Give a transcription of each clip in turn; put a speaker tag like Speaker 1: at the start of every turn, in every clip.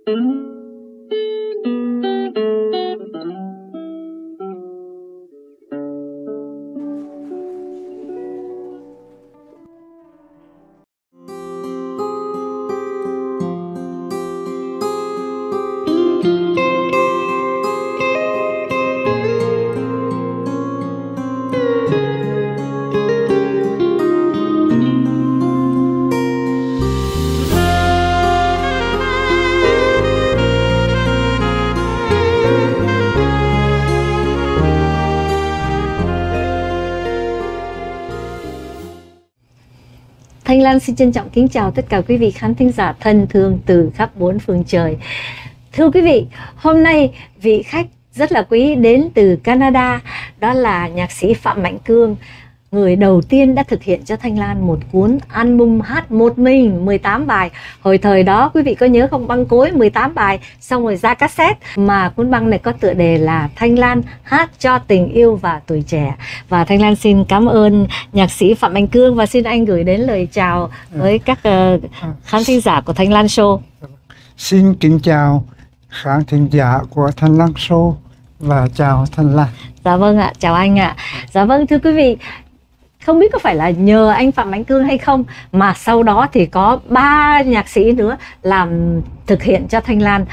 Speaker 1: Thanh Lan xin trân trọng kính chào tất cả quý vị khán thính giả thân thương từ khắp bốn phương trời. Thưa quý vị, hôm nay vị khách rất là quý đến từ Canada, đó là nhạc sĩ Phạm Mạnh Cương, người đầu tiên đã thực hiện cho Thanh Lan một cuốn album hát một mình 18 bài. Hồi thời đó quý vị có nhớ không, băng cối 18 bài xong rồi ra cassette, mà cuốn băng này có tựa đề là Thanh Lan hát cho tình yêu và tuổi trẻ. Và Thanh Lan xin cảm ơn nhạc sĩ Phạm Mạnh Cương và xin anh gửi đến lời chào với các khán thính giả của Thanh Lan Show.
Speaker 2: Xin kính chào khán thính giả của Thanh Lan Show và chào Thanh Lan.
Speaker 1: Dạ vâng ạ, chào anh ạ. Dạ vâng, thưa quý vị, không biết có phải là nhờ anh Phạm Mạnh Cương hay không mà sau đó thì có 3 nhạc sĩ nữa làm thực hiện cho Thanh Lan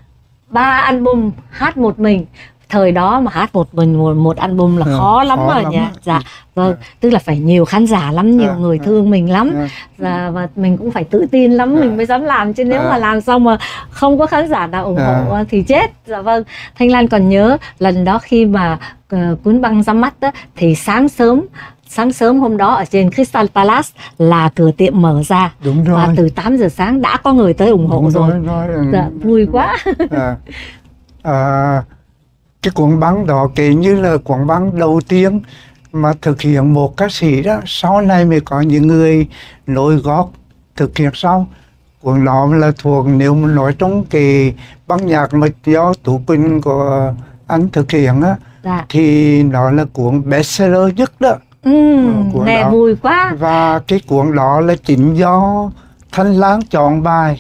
Speaker 1: 3 album hát một mình. Thời đó mà hát một mình một album là khó lắm rồi nhỉ. Dạ vâng, tức là phải nhiều khán giả lắm, nhiều người thương mình lắm. Và mình cũng phải tự tin lắm mình mới dám làm, chứ nếu mà làm xong mà không có khán giả nào ủng hộ thì chết. Dạ vâng, Thanh Lan còn nhớ lần đó khi mà cuốn băng ra mắt đó, thì sáng sớm hôm đó ở trên Crystal Palace là cửa tiệm mở ra.
Speaker 2: Đúng rồi.
Speaker 1: Và từ 8 giờ sáng đã có người tới ủng hộ. Đúng rồi. Dạ, vui quá.
Speaker 2: Cái cuốn băng đó kể như là cuốn băng đầu tiên mà thực hiện một ca sĩ đó, sau này mới có những người nối gót thực hiện sau. Cuốn đó là thuộc, nếu mà nói trong cái băng nhạc mà do Tú Quỳnh của anh thực hiện á, thì nó là cuốn bestseller nhất đó.
Speaker 1: Nghe đó vui quá.
Speaker 2: Và cái cuốn đó là chính do Thanh Lan chọn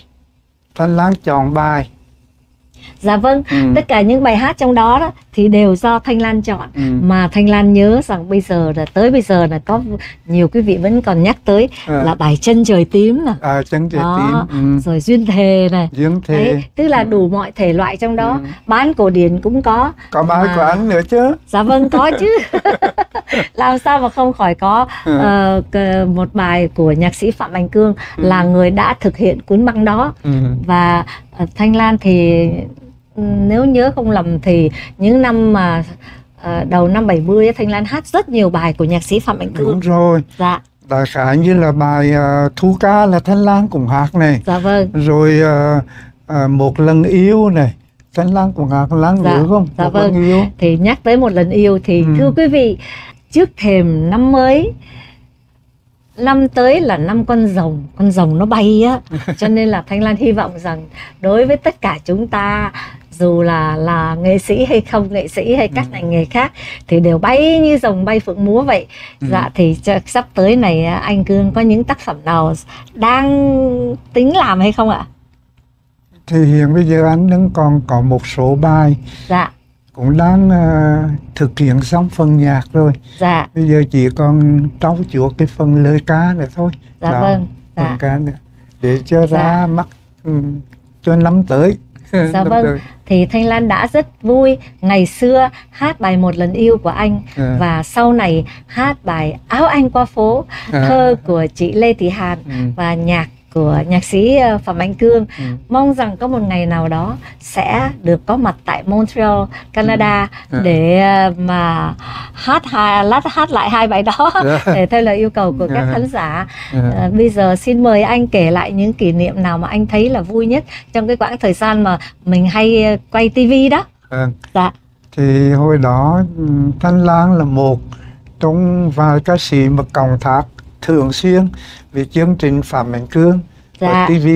Speaker 2: bài.
Speaker 1: Dạ vâng, tất cả những bài hát trong đó thì đều do Thanh Lan chọn. Mà Thanh Lan nhớ rằng tới bây giờ là có nhiều quý vị vẫn còn nhắc tới là bài Chân Trời Tím này.
Speaker 2: Chân Trời Tím.
Speaker 1: Rồi Duyên Thề này.
Speaker 2: Duyên Thề.
Speaker 1: Đấy, tức là đủ mọi thể loại trong đó. Bán cổ điển cũng có.
Speaker 2: Có bài của anh nữa chứ.
Speaker 1: Dạ vâng, có chứ. Làm sao mà không khỏi có một bài của nhạc sĩ Phạm Mạnh Cương là người đã thực hiện cuốn băng đó. Và Thanh Lan thì nếu nhớ không lầm thì những năm mà đầu năm 70 Thanh Lan hát rất nhiều bài của nhạc sĩ Phạm Mạnh Cương.
Speaker 2: Đúng rồi.
Speaker 1: Dạ.
Speaker 2: Đại khái như là bài Thu Ca là Thanh Lan cũng hát này.
Speaker 1: Dạ vâng.
Speaker 2: Rồi Một Lần Yêu này, Thanh Lan cũng hát. Lan nhớ không?
Speaker 1: Dạ
Speaker 2: Một
Speaker 1: vâng.
Speaker 2: Lần Yêu.
Speaker 1: Thì nhắc tới Một Lần Yêu thì thưa quý vị, trước thềm năm mới, năm tới là năm con rồng nó bay á, cho nên là Thanh Lan hy vọng rằng đối với tất cả chúng ta, dù là nghệ sĩ hay không nghệ sĩ hay các ngành nghề khác, thì đều bay như rồng bay phượng múa vậy. Dạ thì sắp tới này anh Cương có những tác phẩm nào đang tính làm hay không ạ?
Speaker 2: Thì hiện bây giờ anh vẫn còn có một số bài. Dạ. Cũng đang thực hiện xong phần nhạc rồi. Dạ. Bây giờ chỉ còn trau chuốt cái phần lời ca nữa thôi.
Speaker 1: Dạ đó, vâng.
Speaker 2: Phần ca nữa để cho ra mắt cho năm tới.
Speaker 1: Dạ vâng. Thì Thanh Lan đã rất vui ngày xưa hát bài Một Lần Yêu của anh, và sau này hát bài Áo Anh Qua Phố, thơ của chị Lê Thị Hàn và nhạc của nhạc sĩ Phạm Mạnh Cương. Mong rằng có một ngày nào đó sẽ được có mặt tại Montreal, Canada để mà hát lại 2 bài đó để theo lời yêu cầu của các khán giả. Bây giờ xin mời anh kể lại những kỷ niệm nào mà anh thấy là vui nhất trong cái quãng thời gian mà mình hay quay tivi đó. Dạ.
Speaker 2: Thì hồi đó Thanh Lan là một trong vài ca sĩ mà cộng tác thường xuyên về chương trình Phạm Mạnh Cương của TV,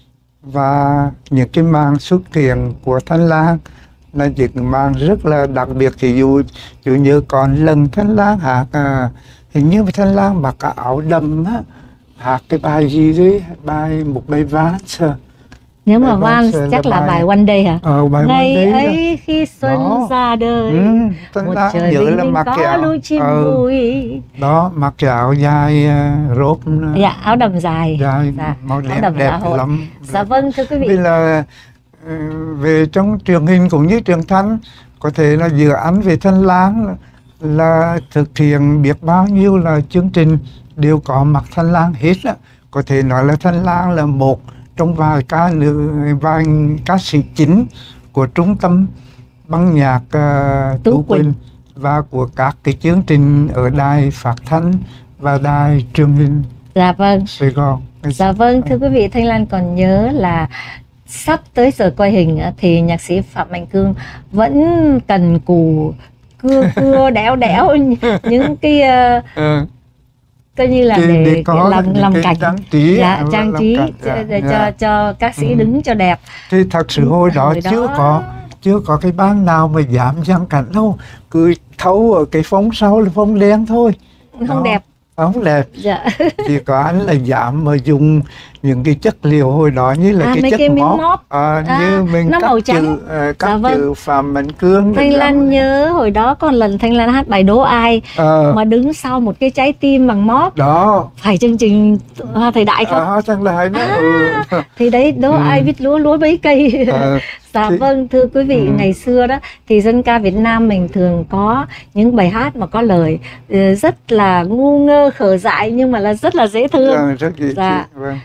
Speaker 2: và những cái màn xuất hiện của Thanh Lan là những màn rất là đặc biệt. Ví dụ như còn lần Thanh Lan hát hình như Thanh Lan mặc cái áo đầm á, hát cái bài gì đấy, một bài Vance
Speaker 1: Nếu mà
Speaker 2: Bài
Speaker 1: vals
Speaker 2: vals
Speaker 1: chắc là
Speaker 2: bài
Speaker 1: bài One Day hả?
Speaker 2: bài
Speaker 1: Ngày
Speaker 2: One Day
Speaker 1: ấy khi xuân
Speaker 2: đó.
Speaker 1: ra đời,
Speaker 2: Thanh
Speaker 1: một
Speaker 2: Lan
Speaker 1: trời
Speaker 2: nhớ
Speaker 1: bình
Speaker 2: là
Speaker 1: minh
Speaker 2: mặc
Speaker 1: có
Speaker 2: cái áo
Speaker 1: đôi chim vui.
Speaker 2: đó, mặc cái áo dài rốt
Speaker 1: Dạ, áo đầm dài.
Speaker 2: dài
Speaker 1: Dạ,
Speaker 2: màu
Speaker 1: áo
Speaker 2: đen
Speaker 1: đầm
Speaker 2: đẹp
Speaker 1: dạ hội.
Speaker 2: lắm.
Speaker 1: Dạ vâng, thưa quý vị.
Speaker 2: Vì là về trong truyền hình cũng như truyền thanh, có thể là dự án về Thanh Lan là thực hiện biết bao nhiêu là chương trình đều có mặt Thanh Lan hết á. Có thể nói là Thanh Lan là một trong vài ca sĩ chính của trung tâm băng nhạc Tú Quỳnh và của các cái chương trình ở đài phát thanh và đài truyền hình
Speaker 1: Dạ vâng.
Speaker 2: Sài Gòn.
Speaker 1: Dạ vâng, thưa quý vị, Thanh Lan còn nhớ là sắp tới giờ quay hình thì nhạc sĩ Phạm Mạnh Cương vẫn cần cù cưa đẽo những cái coi như là để làm cảnh
Speaker 2: trang trí,
Speaker 1: dạ, trang trí để cho các sĩ đứng cho đẹp.
Speaker 2: Thì thật sự hồi đó chưa có cái ban nào mà dám dàn cảnh đâu, cứ thấu ở cái phông sau là phông đen thôi,
Speaker 1: không đẹp.
Speaker 2: Không đẹp.
Speaker 1: Dạ.
Speaker 2: Thì có anh là dám mà dùng những cái chất liệu hồi đó như là cái chất móp như mình các chữ Phạm Mạnh Cương.
Speaker 1: Thanh Lan nhớ hồi đó còn lần Thanh Lan hát bài Đố Ai mà đứng sau một cái trái tim bằng móp đó, phải chương trình thời đại không?
Speaker 2: Chẳng lại đó.
Speaker 1: Thì đấy, Đố Ai viết lúa bấy cây. Dạ vâng, thưa quý vị, ngày xưa đó thì dân ca Việt Nam mình thường có những bài hát mà có lời rất là ngu ngơ khờ dại nhưng mà là rất là dễ thương. Dạ.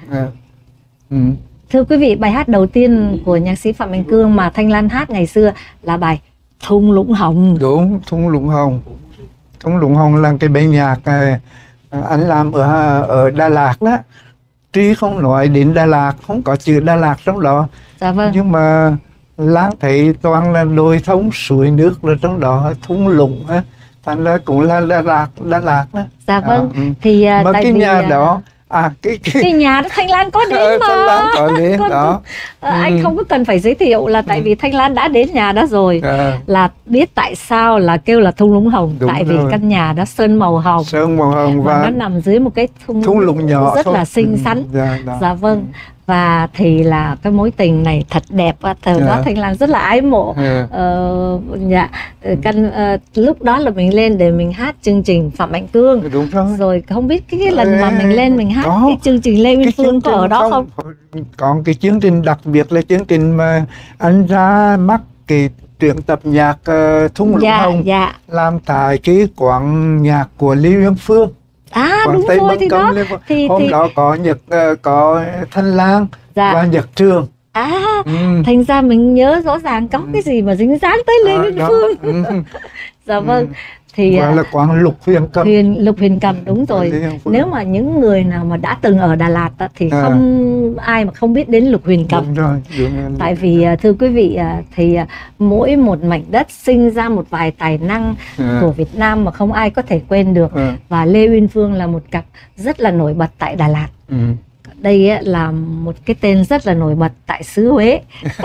Speaker 1: Thưa quý vị, bài hát đầu tiên của nhạc sĩ Phạm Mạnh Cương mà Thanh Lan hát ngày xưa là bài Thung Lũng Hồng.
Speaker 2: Đúng, Thung Lũng Hồng. Thung Lũng Hồng là cái bài nhạc anh làm ở Đà Lạt đó. Trí không nói đến Đà Lạt, không có chữ Đà Lạt trong đó.
Speaker 1: Dạ vâng.
Speaker 2: Nhưng mà Lan thấy toàn là đồi thông suối nước là trong đó, thung lũng á, thành ra cũng là Đà Lạt đó.
Speaker 1: Dạ vâng. Thì
Speaker 2: mà
Speaker 1: tại
Speaker 2: cái
Speaker 1: vì
Speaker 2: nhà đó
Speaker 1: cái nhà đó Thanh Lan có đến mà.
Speaker 2: Thanh Lan có đến đó.
Speaker 1: Anh không có cần phải giới thiệu là tại vì Thanh Lan đã đến nhà đó rồi. Là biết tại sao là kêu là Thung Lũng Hồng. Đúng tại vì căn nhà đó sơn màu hồng.
Speaker 2: Sơn màu hồng và
Speaker 1: nó nằm dưới một cái thung lũng nhỏ rất là xinh xắn. Dạ vâng. Và thì là cái mối tình này thật đẹp. Thời đó Thanh Lan rất là ái mộ. Lúc đó là mình lên để mình hát chương trình Phạm Mạnh Cương.
Speaker 2: Đúng rồi.
Speaker 1: Rồi không biết cái lần mà mình lên mình hát cái chương trình Lê Uyên Phương có ở đó không?
Speaker 2: Còn cái chương trình đặc biệt là chương trình mà anh ra mắt cái truyện tập nhạc Thung Lũng Hồng làm tại cái quán nhạc của Lê Uyên Phương.
Speaker 1: Đúng rồi, thì đó
Speaker 2: hôm đó có Thanh Lan và Nhật Trường.
Speaker 1: Thành ra mình nhớ rõ ràng có cái gì mà dính dáng tới Lê Uyên Phương. Dạ vâng. Thì
Speaker 2: gọi là quán Lục Huyền Cầm.
Speaker 1: Lục Huyền Cầm, đúng rồi. Nếu mà những người nào mà đã từng ở Đà Lạt thì không ai mà không biết đến Lục Huyền Cầm.
Speaker 2: Đúng rồi.
Speaker 1: Tại vì thưa quý vị, thì mỗi một mảnh đất sinh ra một vài tài năng của Việt Nam mà không ai có thể quên được. Và Lê Uyên Phương là một cặp rất là nổi bật tại Đà Lạt. Đây là một cái tên rất là nổi bật tại xứ Huế.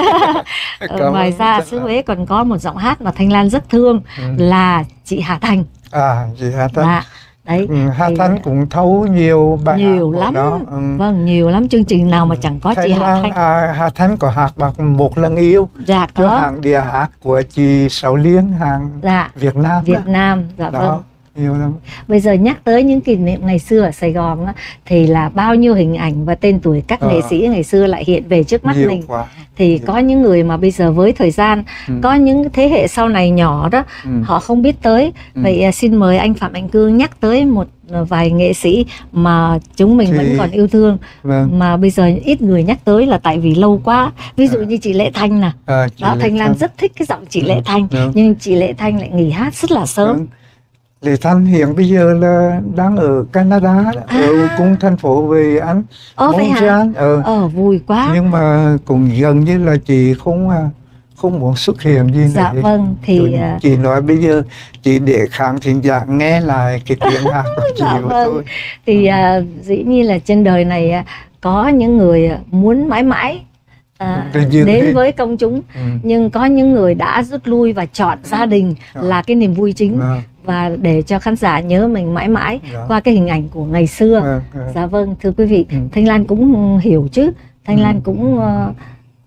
Speaker 1: Ngoài ra xứ Huế còn có một giọng hát mà Thanh Lan rất thương là chị Hà Thành.
Speaker 2: Chị Hà Thành.
Speaker 1: Đấy,
Speaker 2: Hà Thành cũng thấu nhiều bài
Speaker 1: nhiều lắm đó. Vâng, nhiều lắm, chương trình nào mà chẳng có chị Hà Thành.
Speaker 2: Hà Thành có hát bằng Một Lần Yêu.
Speaker 1: Dạ có.
Speaker 2: Hàng đĩa hát của chị Sáu Liên, hàng Việt Nam.
Speaker 1: Dạ
Speaker 2: đó.
Speaker 1: Vâng.
Speaker 2: Nhiều lắm.
Speaker 1: Bây giờ nhắc tới những kỷ niệm ngày xưa ở Sài Gòn thì là bao nhiêu hình ảnh và tên tuổi các nghệ sĩ ngày xưa lại hiện về trước mắt mình. Thì có những người mà bây giờ với thời gian, có những thế hệ sau này nhỏ đó, họ không biết tới. Vậy xin mời anh Phạm Mạnh Cương nhắc tới một vài nghệ sĩ mà chúng mình vẫn còn yêu thương, mà bây giờ ít người nhắc tới là tại vì lâu quá. Ví dụ như chị Lệ Thanh nè. Đó, Thanh Lan rất thích cái giọng chị Lệ Thanh, nhưng chị Lệ Thanh lại nghỉ hát rất là sớm.
Speaker 2: Lệ Thanh hiện bây giờ là đang ở Canada, ở cung thành phố về Anh, Montreal.
Speaker 1: Vui quá.
Speaker 2: Nhưng mà cũng gần như là chị không muốn xuất hiện gì.
Speaker 1: Dạ vâng, thì
Speaker 2: chị nói bây giờ chị để khán thính giả nghe lại cái tiếng hát của chị mà thôi.
Speaker 1: Thì dĩ nhiên là trên đời này có những người muốn mãi mãi đến với công chúng, nhưng có những người đã rút lui và chọn gia đình là cái niềm vui chính, và để cho khán giả nhớ mình mãi mãi qua cái hình ảnh của ngày xưa. Dạ vâng, thưa quý vị, Thanh Lan cũng hiểu chứ. Thanh Lan cũng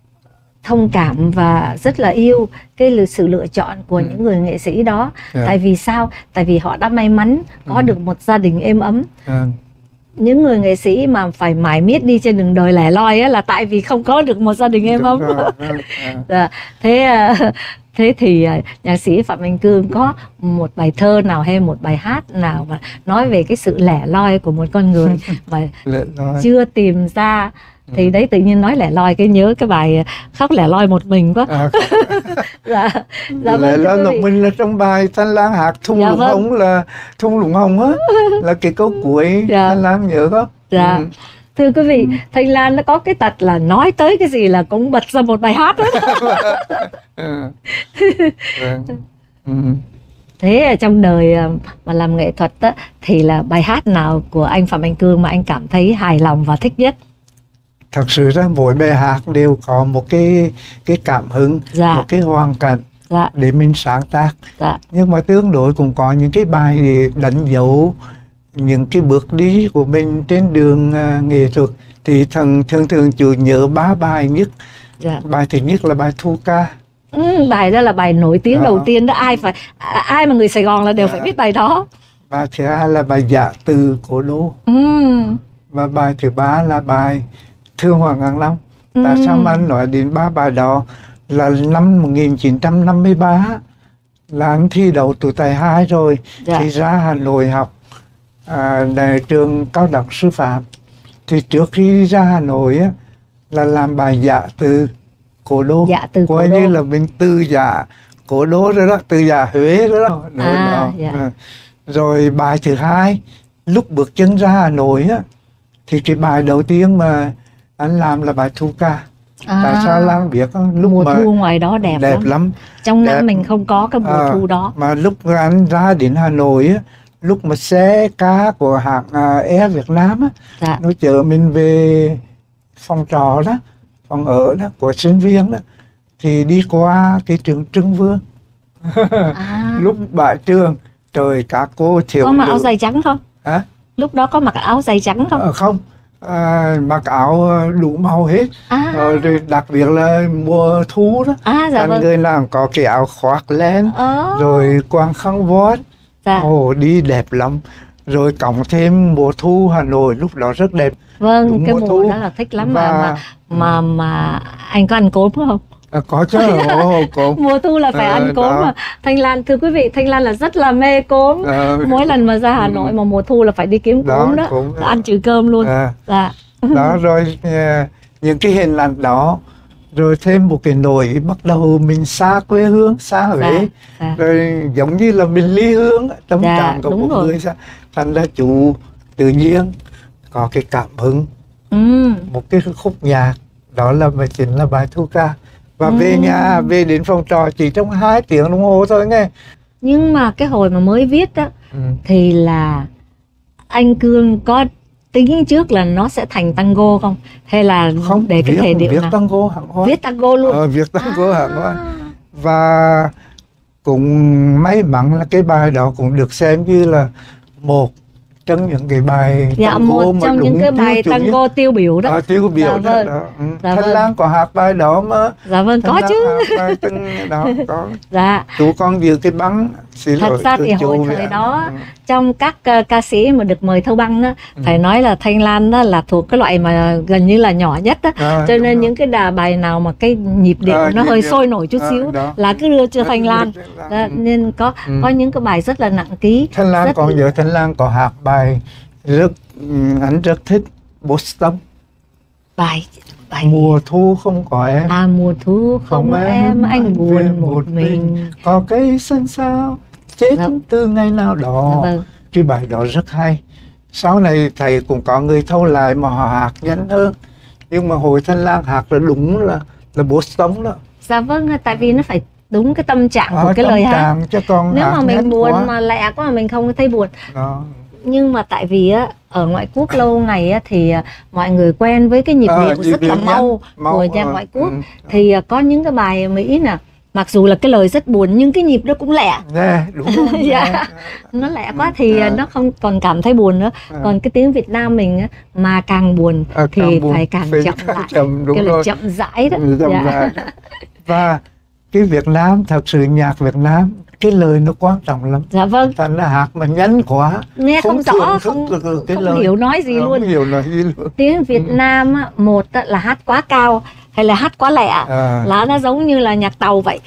Speaker 1: thông cảm và rất là yêu cái sự lựa chọn của những người nghệ sĩ đó. Tại vì sao? Tại vì họ đã may mắn có được một gia đình êm ấm. Những người nghệ sĩ mà phải mải miết đi trên đường đời lẻ loi á, là tại vì không có được một gia đình êm ấm. Thế thì nhạc sĩ Phạm Mạnh Cương có một bài thơ nào hay một bài hát nào mà nói về cái sự lẻ loi của một con người mà chưa tìm ra? Thì đấy, tự nhiên nói lẻ loi cái nhớ cái bài Khóc Lẻ Loi Một Mình quá. Dạ
Speaker 2: lẻ loi một mình là trong bài Thanh Lang hát Thung Lũng Hồng, là Thung Lũng Hồng á, là cái câu cuối. Thanh Lang nhớ không?
Speaker 1: Dạ. Thưa quý vị, Thanh Lan nó có cái tật là nói tới cái gì là cũng bật ra một bài hát đó. Thế trong đời mà làm nghệ thuật á, thì là bài hát nào của anh Phạm Mạnh Cương mà anh cảm thấy hài lòng và thích nhất?
Speaker 2: Thật sự ra mỗi bài hát đều có một cái cảm hứng, một cái hoàn cảnh để mình sáng tác. Nhưng mà tương đối cũng có những cái bài để đánh dấu những cái bước đi của mình trên đường nghệ thuật. Thì thường chủ nhớ 3 bài nhất. Bài thứ nhất là bài Thu Ca.
Speaker 1: Bài đó là bài nổi tiếng đầu tiên đó, ai mà người Sài Gòn là đều phải biết bài đó.
Speaker 2: Bài thứ hai là bài Dạ Từ Cố Đô. Và bài thứ ba là bài Thương Hoàng Ngàn Năm. Tại sao mà anh nói đến 3 bài đó? Là năm 1953 là anh thi đậu tú tài 2 rồi, thì ra Hà Nội học đại trường cao đẳng sư phạm. Thì trước khi ra Hà Nội á, là làm bài Dạ Từ Cố Đô. Coi như là mình từ dạ Cố Đô rồi đó, từ dạ Huế rồi đó. Rồi bài thứ hai, lúc bước chân ra Hà Nội á, thì cái bài đầu tiên mà anh làm là bài Thu Ca. Tại sao Lan biết không? Lúc
Speaker 1: mùa thu ngoài đó đẹp lắm. Trong năm mình không có cái mùa thu đó.
Speaker 2: Mà lúc anh ra đến Hà Nội á, lúc mà xe cá của hãng Air Việt Nam á, nó chở mình về phòng trọ đó, phòng ở đó của sinh viên đó, thì đi qua cái trường Trưng Vương. Lúc bãi trường, trời các cô thiếu.
Speaker 1: Có mặc áo giày trắng không?
Speaker 2: Hả?
Speaker 1: Lúc đó có mặc áo giày trắng không?
Speaker 2: Không. Mặc áo đủ màu hết. Rồi đặc biệt là mùa thu đó, người làm có cái áo khoác len, rồi quàng khăn vót. Đi đẹp lắm. Rồi cộng thêm mùa thu Hà Nội lúc đó rất đẹp.
Speaker 1: Vâng, cái mùa đó là thích lắm. Mà anh có ăn cốm không?
Speaker 2: Có chứ.
Speaker 1: Mùa thu là phải ăn cốm mà. Thanh Lan, thưa quý vị, Thanh Lan là rất là mê cốm. Mỗi lần mà ra Hà Nội mà mùa thu là phải đi kiếm cốm đó. Ăn trừ cơm luôn.
Speaker 2: Đó, rồi những cái hình ảnh đó, rồi thêm một cái nỗi bắt đầu mình xa quê hương, xa Huế. Rồi giống như là mình ly hương, tâm trạng của một người. Thành ra chủ tự nhiên có cái cảm hứng, một cái khúc nhạc, đó là chính là bài Thu Ca. Và về nhà, về đến phòng trọ chỉ trong 2 tiếng đồng hồ thôi nghe.
Speaker 1: Nhưng mà cái hồi mà mới viết á, thì là anh Cương có tính trước là nó sẽ thành tango không? Hay là
Speaker 2: không,
Speaker 1: để cái thể điệu
Speaker 2: viết
Speaker 1: nào?
Speaker 2: Tango hẳn hoi.
Speaker 1: Viết tango luôn.
Speaker 2: Viết tango hẳn hoi. Và cũng may mắn là cái bài đó cũng được xem như là một trong những cái bài tango,
Speaker 1: một trong những cái bài tango tiêu biểu đó.
Speaker 2: Tiêu biểu đó. Thanh Lan có hát bài đó mà.
Speaker 1: Dạ vâng, có chứ.
Speaker 2: Bài đó có.
Speaker 1: Dạ.
Speaker 2: Chú con giữ cái băng.
Speaker 1: Thật ra thì hồi thời đó, trong các ca sĩ mà được mời thâu băng á, phải nói là Thanh Lan đó là thuộc cái loại mà gần như là nhỏ nhất á. Cho nên những cái bài nào mà cái nhịp điệu nó hơi sôi nổi chút xíu là cứ đưa cho Thanh Lan. Nên có những cái bài rất là nặng ký.
Speaker 2: Thanh Lan còn nhớ Thanh Lan có hát bài anh rất thích Boston.
Speaker 1: Bài
Speaker 2: mùa thu không có em.
Speaker 1: Mùa thu không em, anh buồn một mình.
Speaker 2: Có cái sân sao chết từ ngày nào đó. Cái bài đó rất hay. Sau này thầy cũng có người thâu lại mà họ hát nhanh hơn. Nhưng mà hồi Thanh Lan hát là đúng là Boston đó.
Speaker 1: Dạ vâng, tại vì nó phải đúng cái tâm trạng của cái lời hát. Nếu mà mình buồn quá, mà lẹ quá mà mình không thấy buồn. Nhưng mà tại vì á, ở ngoại quốc lâu ngày á, thì mọi người quen với cái nhịp điệu rất là mau của nhạc ngoại quốc. Thì có những cái bài Mỹ nè, Mặc dù là cái lời rất buồn nhưng cái nhịp nó cũng lẹ.
Speaker 2: Đúng rồi.
Speaker 1: Dạ. Nó lẹ quá thì nó không còn cảm thấy buồn nữa. Còn cái tiếng Việt Nam mình á, mà càng buồn thì càng buồn, phải càng chậm lại. Cái là chậm rãi đó.
Speaker 2: Rãi. Và cái Việt Nam, thật sự nhạc Việt Nam cái lời nó quan trọng lắm.
Speaker 1: Dạ vâng.
Speaker 2: Thành là hát mà nhanh quá,
Speaker 1: nghe không rõ, không hiểu nói gì luôn. Tiếng Việt Nam á, một là hát quá cao hay là hát quá lẹ, là nó giống như là nhạc tàu vậy.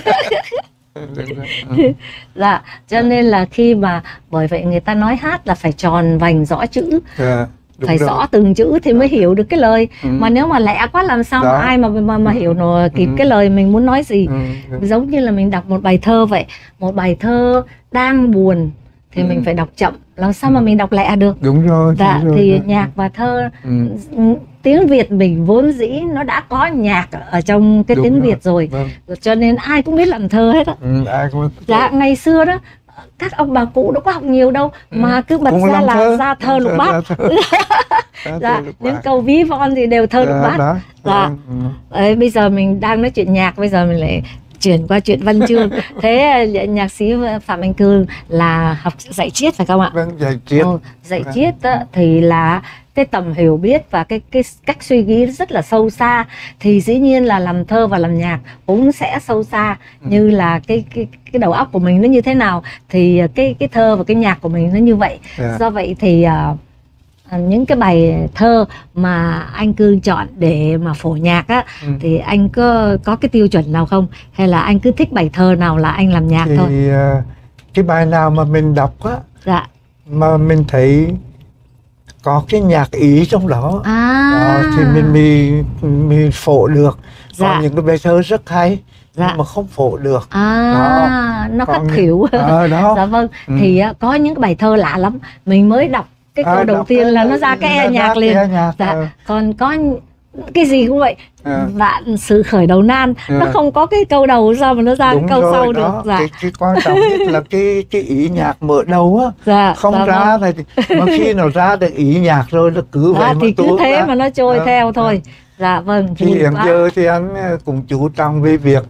Speaker 1: Dạ, cho nên là khi mà bởi vậy người ta nói hát là phải tròn vành rõ chữ. Phải rõ từng chữ thì mới hiểu được cái lời. Mà nếu mà lẹ quá làm sao mà ai mà hiểu nổi kịp cái lời mình muốn nói gì. Giống như là mình đọc một bài thơ vậy. Một bài thơ đang buồn thì mình phải đọc chậm, làm sao mà mình đọc lẹ được.
Speaker 2: Đúng rồi.
Speaker 1: Dạ, thì nhạc và thơ, tiếng Việt mình vốn dĩ nó đã có nhạc ở trong cái tiếng Việt rồi. Cho nên ai cũng biết làm thơ hết á. Dạ, ngày xưa đó các ông bà cụ đâu có học nhiều đâu mà cứ bật ra là ra thơ lục bát. Dạ, những câu ví von thì đều thơ lục bát. Dạ. Bây giờ mình đang nói chuyện nhạc, bây giờ mình lại chuyển qua chuyện văn chương. Thế nhạc sĩ Phạm Anh Cương là học dạy triết phải không ạ?
Speaker 2: Vâng, dạy triết.
Speaker 1: Dạy triết thì là cái tầm hiểu biết và cái cách suy nghĩ rất là sâu xa, thì dĩ nhiên là làm thơ và làm nhạc cũng sẽ sâu xa. Như là cái đầu óc của mình nó như thế nào thì cái thơ và cái nhạc của mình nó như vậy. Do vậy thì những cái bài thơ mà anh Cương chọn để mà phổ nhạc á, thì anh có cái tiêu chuẩn nào không, hay là anh cứ thích bài thơ nào là anh làm nhạc thôi?
Speaker 2: Thì cái bài nào mà mình đọc á,
Speaker 1: dạ,
Speaker 2: mà mình thấy có cái nhạc ý trong đó, thì mình phổ được. Dạ. Có những cái bài thơ rất hay, dạ, nhưng mà không phổ được.
Speaker 1: Nó khắc khỉu. Dạ vâng. Thì có những cái bài thơ lạ lắm, mình mới đọc cái câu đầu tiên là nó ra cái nhạc liền. Dạ. Còn có cái gì cũng vậy, vạn sự khởi đầu nan, nó không có cái câu đầu, sao mà nó ra cái câu sau được. Dạ.
Speaker 2: Cái quan trọng nhất là cái ý nhạc mở đầu á,
Speaker 1: dạ,
Speaker 2: không ra này, mà khi nào ra được ý nhạc rồi nó cứ vậy
Speaker 1: thì cứ thế mà nó trôi theo thôi. Dạ vâng.
Speaker 2: Thì hiện giờ thì anh cũng chú trọng về việc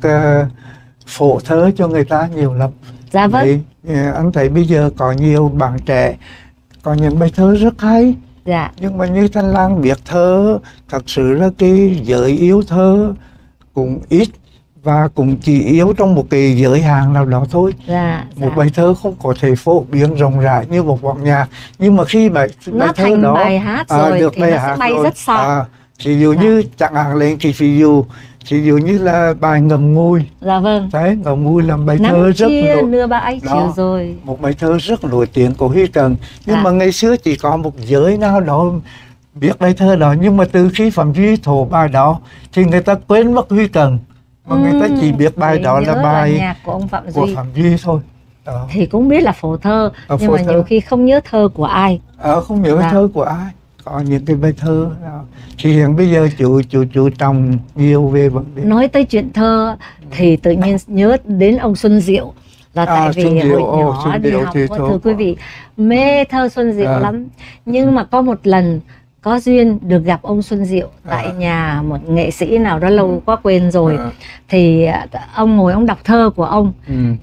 Speaker 2: phổ thơ cho người ta nhiều lắm.
Speaker 1: Dạ vâng.
Speaker 2: Đấy, anh thấy bây giờ có nhiều bạn trẻ có những bài thơ rất hay.
Speaker 1: Dạ.
Speaker 2: Nhưng mà như Thanh Lang biết thơ, thật sự là cái giới yêu thơ cũng ít, và cũng chỉ yếu trong một cái giới hạn nào đó thôi.
Speaker 1: Dạ.
Speaker 2: Một bài thơ không có thể phổ biến rộng rãi như một bản nhạc. Nhưng mà khi bài thơ
Speaker 1: thành
Speaker 2: đó
Speaker 1: bài hát rồi
Speaker 2: được
Speaker 1: thì
Speaker 2: bài
Speaker 1: nó
Speaker 2: hát
Speaker 1: sẽ bay
Speaker 2: rồi,
Speaker 1: rất xa.
Speaker 2: ví dụ như chẳng hạn lên thì ví dụ như là bài Ngậm Ngùi.
Speaker 1: Dạ vâng.
Speaker 2: Đấy, Ngậm Ngùi là bài thơ rất nổi.
Speaker 1: Nửa bãi chiều rồi.
Speaker 2: Một bài thơ rất nổi tiếng của Huy Cần. Nhưng mà ngày xưa chỉ có một giới nào đó biết bài thơ đó, nhưng mà từ khi Phạm Duy thổ bài đó thì người ta quên mất Huy Cần, mà người ta chỉ biết bài đó là bài
Speaker 1: nhạc của ông Phạm Duy.
Speaker 2: Của Phạm Duy thôi. Đó.
Speaker 1: Thì cũng biết là phổ thơ, nhưng mà nhiều khi không nhớ thơ của ai.
Speaker 2: Không nhớ thơ của ai. Có những cái bài thơ đó. Thì hiện bây giờ chú trọng nhiều về vấn đề.
Speaker 1: Nói tới chuyện thơ thì tự nhiên nhớ đến ông Xuân Diệu. Là tại vì hồi nhỏ đi học, thưa quý vị, mê thơ Xuân Diệu lắm. Nhưng mà có một lần có duyên được gặp ông Xuân Diệu tại nhà một nghệ sĩ nào đó lâu quá quên rồi. Thì ông ngồi ông đọc thơ của ông.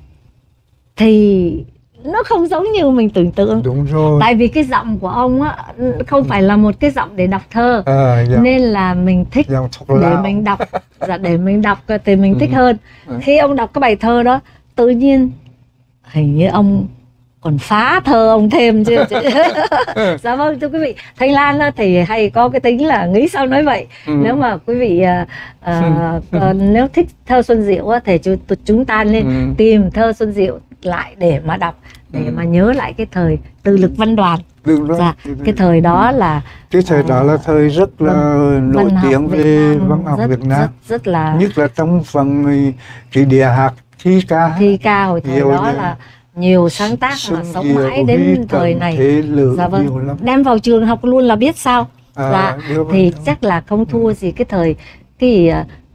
Speaker 1: Thì nó không giống như mình tưởng tượng.
Speaker 2: Đúng rồi.
Speaker 1: Tại vì cái giọng của ông á không phải là một cái giọng để đọc thơ. Nên là mình thích để mình đọc. Để mình đọc thì mình thích hơn. Khi ông đọc cái bài thơ đó, tự nhiên hình như ông còn phá thơ ông thêm chứ. Dạ vâng, thưa quý vị, Thanh Lan thì hay có cái tính là nghĩ sao nói vậy. Nếu mà quý vị nếu thích thơ Xuân Diệu thì chúng ta nên tìm thơ Xuân Diệu lại để mà đọc, để mà nhớ lại cái thời Từ Lực Văn Đoàn. Dạ, cái thời đó là
Speaker 2: cái thời đó là thời rất là nổi tiếng về văn học Việt Nam,
Speaker 1: rất là,
Speaker 2: nhất là trong phần cái địa hạt thi ca
Speaker 1: hồi thời đó là nhiều sáng tác mà sống mãi đến thời này. Dạ vâng, đem vào trường học luôn là biết sao. Dạ, thì chắc là không thua gì cái thời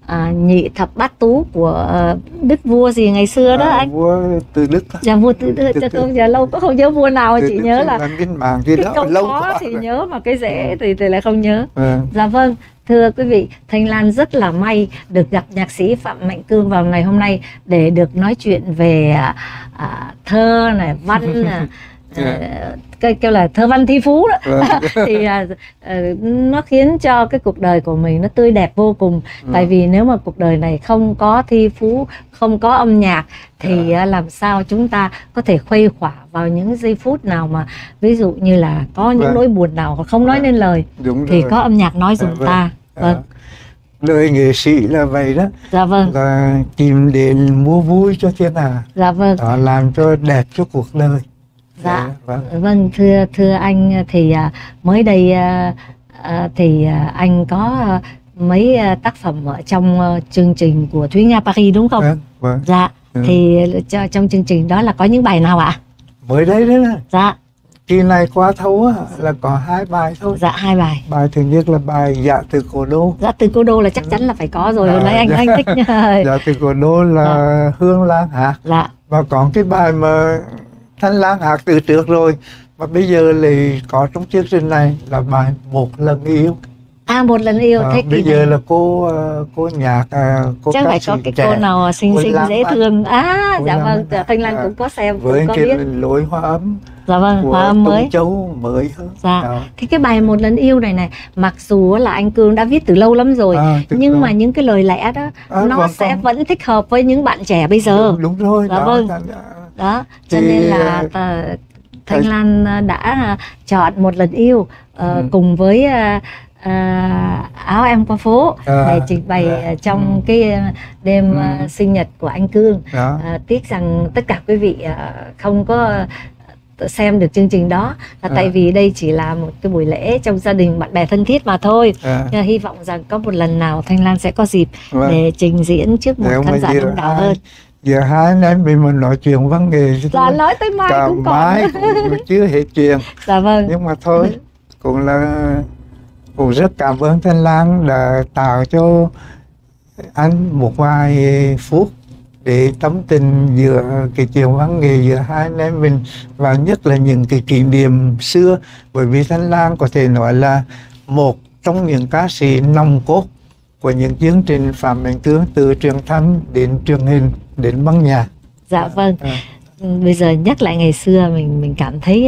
Speaker 1: nhị thập bát tú của đức vua gì ngày xưa đó anh?
Speaker 2: Vua Từ Đức.
Speaker 1: Dạ vua Từ Đức. Tôi giờ lâu có không nhớ vua nào, chỉ nhớ là
Speaker 2: cái
Speaker 1: câu
Speaker 2: lâu
Speaker 1: khó thì nhớ, mà cái dễ thì lại không nhớ.
Speaker 2: Vâng.
Speaker 1: Dạ vâng, thưa quý vị, Thanh Lan rất là may được gặp nhạc sĩ Phạm Mạnh Cương vào ngày hôm nay để được nói chuyện về thơ này, văn này, kêu là thơ văn thi phú đó. Thì nó khiến cho cái cuộc đời của mình nó tươi đẹp vô cùng. Tại vì nếu mà cuộc đời này không có thi phú, không có âm nhạc thì làm sao chúng ta có thể khuây khỏa vào những giây phút nào mà ví dụ như là có những nỗi buồn nào không nói nên lời.
Speaker 2: Đúng
Speaker 1: thì
Speaker 2: rồi.
Speaker 1: Có âm nhạc nói dùm ta. Vâng.
Speaker 2: Đời nghệ sĩ là vậy đó.
Speaker 1: Dạ vâng.
Speaker 2: Là tìm đến mua vui cho thiên hạ.
Speaker 1: Dạ vâng.
Speaker 2: Đó, làm cho đẹp cho cuộc đời.
Speaker 1: Dạ vâng, thưa anh thì mới đây thì anh có mấy tác phẩm ở trong chương trình của Thúy Nga Paris đúng không?
Speaker 2: Vâng.
Speaker 1: Dạ. Thì trong chương trình đó là có những bài nào ạ?
Speaker 2: Mới đấy đó.
Speaker 1: Dạ.
Speaker 2: Kỳ này qua thấu á, là có 2 bài thôi.
Speaker 1: Dạ, 2 bài.
Speaker 2: Bài thứ nhất là bài Dạ Từ Cố Đô.
Speaker 1: Dạ Từ Cố Đô là chắc chắn là phải có rồi. Hồi nãy anh thích.
Speaker 2: Dạ Từ Cố Đô là Hương Lan hát.
Speaker 1: Dạ.
Speaker 2: Và còn cái bài mà Thanh Lan hát từ trước rồi mà bây giờ thì có trong chương trình này là bài Một Lần Yêu.
Speaker 1: Một Lần Yêu. Thế
Speaker 2: bây giờ là cô nhạc cô
Speaker 1: chắc phải có cái cô nào xinh xinh dễ thương. Dạ vâng, Thanh Lan cũng có xem,
Speaker 2: với
Speaker 1: có
Speaker 2: cái
Speaker 1: biết
Speaker 2: lối hoa ấm.
Speaker 1: Dạ vâng, hoa ấm mới.
Speaker 2: Châu mới hơn.
Speaker 1: Dạ. Thì cái bài Một Lần Yêu này mặc dù là anh Cương đã viết từ lâu lắm rồi, nhưng mà những cái lời lẽ đó nó sẽ vẫn thích hợp với những bạn trẻ bây giờ.
Speaker 2: Đúng rồi.
Speaker 1: Dạ vâng. Đó, cho nên là Thanh Lan đã chọn Một Lần Yêu cùng với Áo Em Qua Phố để trình bày trong cái đêm sinh nhật của anh Cương. Tiếc rằng tất cả quý vị không có xem được chương trình đó là tại vì đây chỉ là một cái buổi lễ trong gia đình bạn bè thân thiết mà thôi. Hy vọng rằng có một lần nào Thanh Lan sẽ có dịp để trình diễn trước một khán giả đông đảo hơn.
Speaker 2: Giờ hai anh em mình nói chuyện văn nghệ
Speaker 1: là nói tới mai cũng còn.
Speaker 2: Mai cũng chưa hết chuyện.
Speaker 1: Dạ vâng.
Speaker 2: Nhưng mà thôi, cũng rất cảm ơn Thanh Lan đã tạo cho anh một vài phút để tâm tình giữa cái chuyện văn nghệ giữa hai anh em mình, và nhất là những cái kỷ niệm xưa. Bởi vì Thanh Lan có thể nói là một trong những ca sĩ nòng cốt của những chương trình Phạm Mạnh Cương, từ truyền thanh đến truyền hình đến băng nhạc.
Speaker 1: Dạ vâng. Bây giờ nhắc lại ngày xưa mình cảm thấy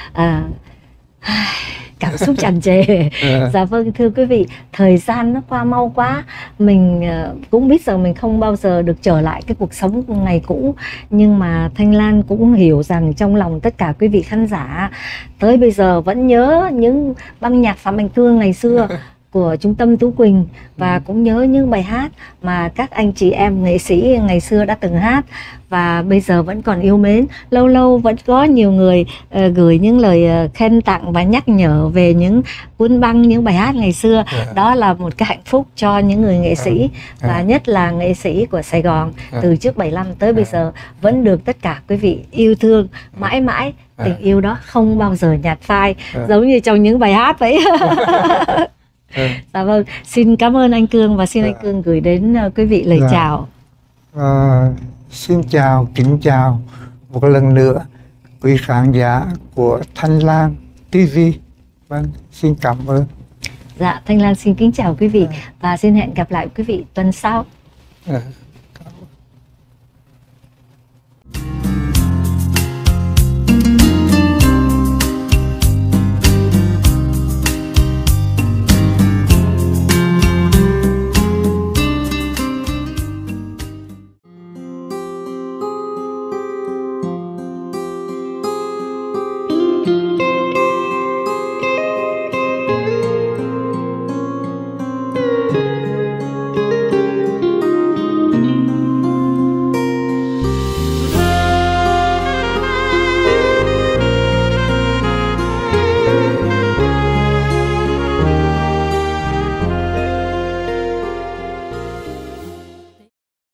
Speaker 1: cảm xúc tràn trề. Dạ vâng, thưa quý vị, thời gian nó qua mau quá. Mình cũng biết rằng mình không bao giờ được trở lại cái cuộc sống ngày cũ, nhưng mà Thanh Lan cũng hiểu rằng trong lòng tất cả quý vị khán giả tới bây giờ vẫn nhớ những băng nhạc Phạm Mạnh Cương ngày xưa của Trung tâm Tú Quỳnh, và cũng nhớ những bài hát mà các anh chị em nghệ sĩ ngày xưa đã từng hát và bây giờ vẫn còn yêu mến. Lâu lâu vẫn có nhiều người gửi những lời khen tặng và nhắc nhở về những cuốn băng, những bài hát ngày xưa. Đó là một cái hạnh phúc cho những người nghệ sĩ, và nhất là nghệ sĩ của Sài Gòn từ trước 75 tới bây giờ vẫn được tất cả quý vị yêu thương mãi mãi. Tình yêu đó không bao giờ nhạt phai, giống như trong những bài hát vậy. Dạ vâng, xin cảm ơn anh Cương và xin anh Cương gửi đến quý vị lời chào.
Speaker 2: Xin chào, kính chào một lần nữa quý khán giả của Thanh Lan TV. Vâng, xin cảm ơn.
Speaker 1: Dạ, Thanh Lan xin kính chào quý vị và xin hẹn gặp lại quý vị tuần sau.